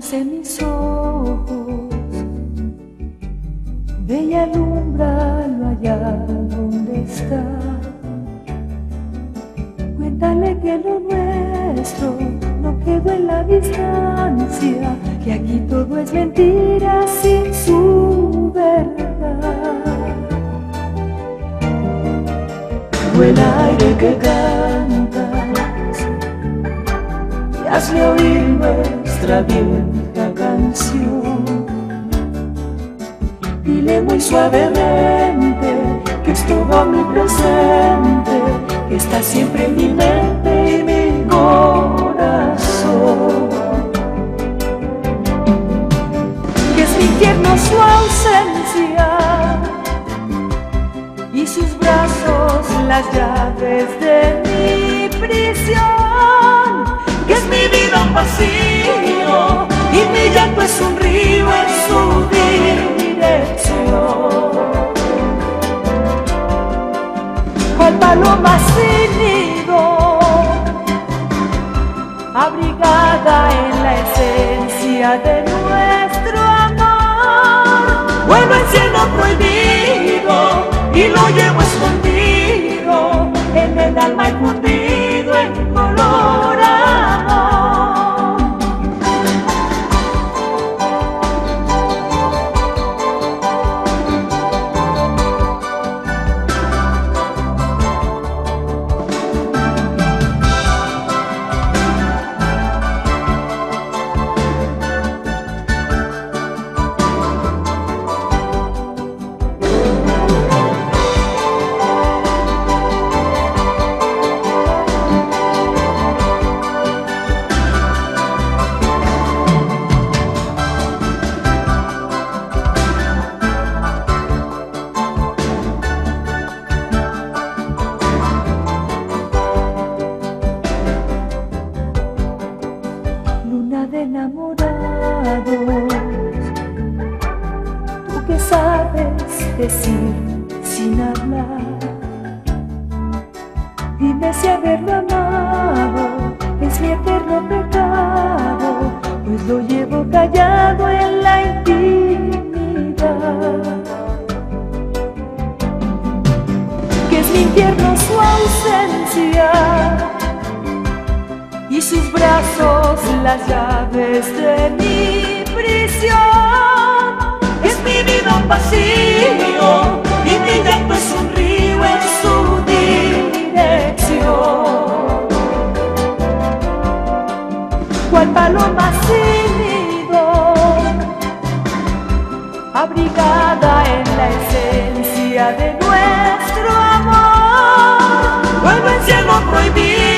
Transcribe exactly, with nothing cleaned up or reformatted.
en mis ojos, ve y alúmbralo allá donde está. Cuéntale que lo nuestro no quedó en la distancia, que aquí todo es mentira sin su verdad. O el aire que cantas y hazle oír nuestra vieja canción. Dile muy suavemente que es todo mi presente, que está siempre en mi mente y mi corazón. Que es mi infierno su ausencia y sus brazos las llaves de mi prisión. Que es mi vida un vacío y mi llanto es un río en su dirección. Cual paloma sin nido, abrigada en la esencia de nuestro amor. Vuelo en cielo prohibido y lo llevo escondido en el alma y fundido en color amor. De enamorados, tú que sabes decir sin hablar, dime si haberlo amado es mi eterno pecado, pues lo llevo callado en la intimidad. Que es mi infierno su ausencia y sus brazos las llaves de mi prisión. Es mi vida un vacío y mi llanto es un río en su dirección. Cual paloma sin nido, abrigada en la esencia de nuestro amor. Vuelvo en cielo prohibido